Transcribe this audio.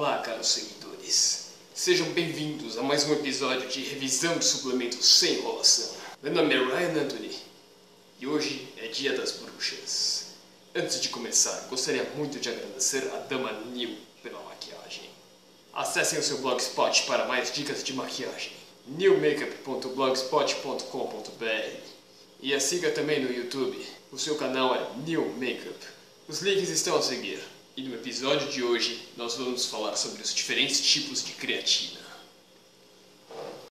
Olá, caros seguidores. Sejam bem-vindos a mais um episódio de revisão de suplementos sem enrolação. Meu nome é Ryan Anthony e hoje é Dia das Bruxas. Antes de começar, gostaria muito de agradecer a Dama Nil pela maquiagem. Acessem o seu blogspot para mais dicas de maquiagem, newmakeup.blogspot.com.br, e a siga também no YouTube. O seu canal é New Makeup. Os links estão a seguir. E no episódio de hoje nós vamos falar sobre os diferentes tipos de creatina.